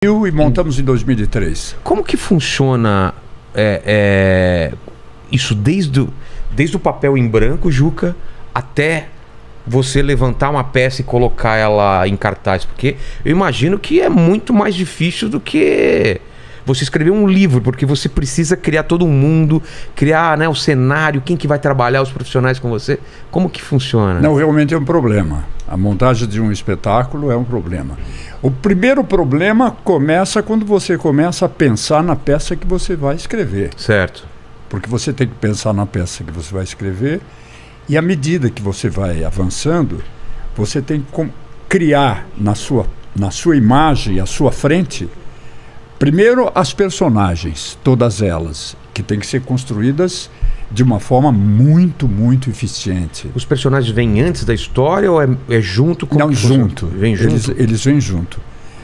E montamos em 2003. Como que funciona isso desde o papel em branco, Juca, até você levantar uma peça e colocar ela em cartaz? Porque eu imagino que é muito mais difícil do que você escrever um livro, porque você precisa criar todo mundo, criar, né, o cenário, quem que vai trabalhar, os profissionais com você. Como que funciona? Não, realmente é um problema. A montagem de um espetáculo é um problema. O primeiro problema começa quando você começa a pensar na peça que você vai escrever. Certo. Porque você tem que pensar na peça que você vai escrever e à medida que você vai avançando, você tem que criar na sua imagem, à sua frente, primeiro as personagens, todas elas, que têm que ser construídas de uma forma muito, muito eficiente. Os personagens vêm antes da história ou é junto com... Não, junto. Vem junto? Eles vêm junto.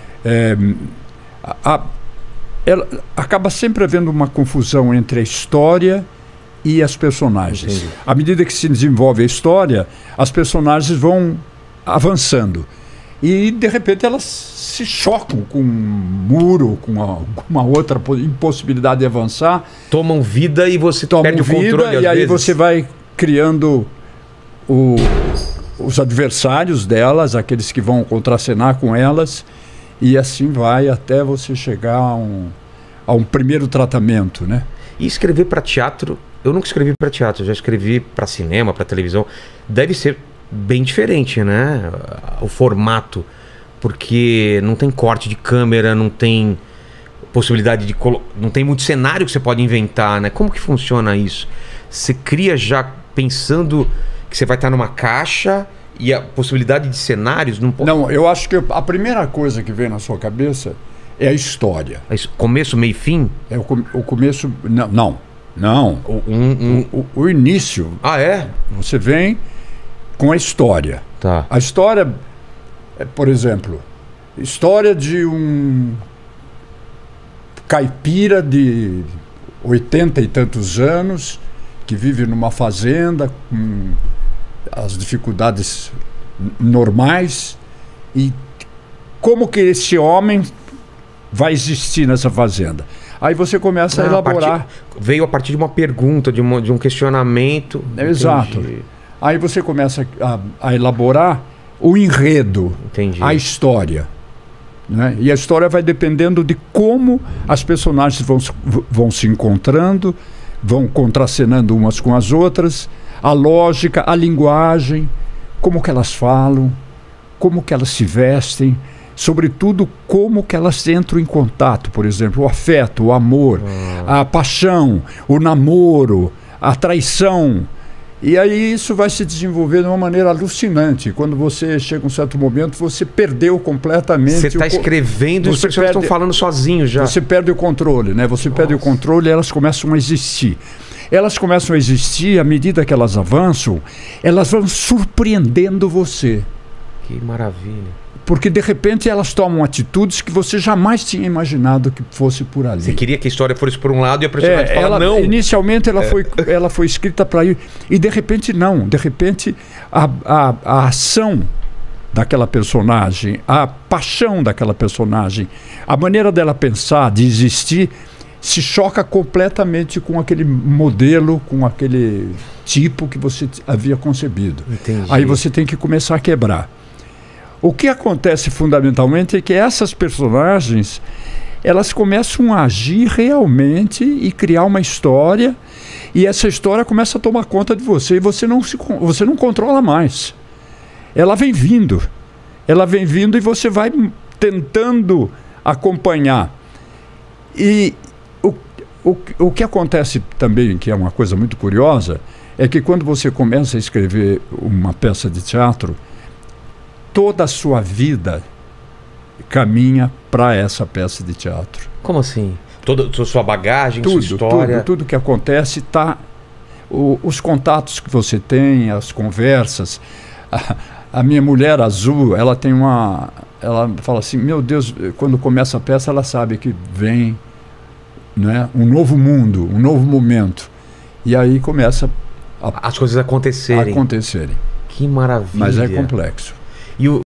Acaba sempre havendo uma confusão entre a história e as personagens. Entendi. À medida que se desenvolve a história, as personagens vão avançando. E, de repente, elas se chocam com um muro, com alguma outra impossibilidade de avançar. Tomam vida e você perde o controle às e aí vezes. você vai criando os adversários delas, aqueles que vão contracenar com elas, e assim vai até você chegar a um primeiro tratamento, né? E escrever para teatro, eu nunca escrevi para teatro, eu já escrevi para cinema, para televisão. Deve ser bem diferente, né? O formato, porque não tem corte de câmera, não tem possibilidade de não tem muito cenário que você pode inventar, né? Como que funciona isso? Você cria já pensando que você vai estar numa caixa e a possibilidade de cenários não pode... Não, eu acho que a primeira coisa que vem na sua cabeça é a história. Começo, meio e fim? É o começo... Não. O início. Ah, é? Você vem com a história. Tá. A história, por exemplo, história de um caipira de 80 e tantos anos que vive numa fazenda com as dificuldades normais, e como que esse homem vai existir nessa fazenda. Aí você começa a elaborar. Veio a partir de uma pergunta, de um questionamento. Exato. Aí você começa a elaborar o enredo, Entendi. a história. Né? E a história vai dependendo de como as personagens vão se encontrando, vão contracenando umas com as outras, a lógica, a linguagem, como que elas falam, como que elas se vestem, sobretudo como que elas entram em contato, por exemplo, o afeto, o amor, a paixão, o namoro, a traição. E aí isso vai se desenvolver de uma maneira alucinante. Quando você chega a um certo momento, você perdeu completamente... Você está escrevendo e os personagens estão falando sozinhos já. Você perde o controle, né? Você perde o controle e elas começam a existir. Elas começam a existir, à medida que elas avançam, elas vão surpreendendo você. Que maravilha. Porque, de repente, elas tomam atitudes que você jamais tinha imaginado que fosse por ali. Você queria que a história fosse por um lado e a personagem fala não. Inicialmente ela foi escrita para ir. E, de repente, não. De repente, a ação daquela personagem, a paixão daquela personagem, a maneira dela pensar, de existir, se choca completamente com aquele modelo, com aquele tipo que você havia concebido. Entendi. Aí você tem que começar a quebrar. O que acontece fundamentalmente é que essas personagens, elas começam a agir realmente e criar uma história, e essa história começa a tomar conta de você e você não controla mais. Ela vem vindo e você vai tentando acompanhar. E o que acontece também, que é uma coisa muito curiosa, é que quando você começa a escrever uma peça de teatro, toda a sua vida caminha para essa peça de teatro. Como assim? Toda a sua bagagem, sua história? Tudo que acontece está... Os contatos que você tem, as conversas. A minha mulher azul, ela tem uma... Ela fala assim, meu Deus, quando começa a peça, ela sabe que vem, né, um novo mundo, um novo momento. E aí começa as coisas acontecerem. acontecerem. Que maravilha. Mas é complexo. E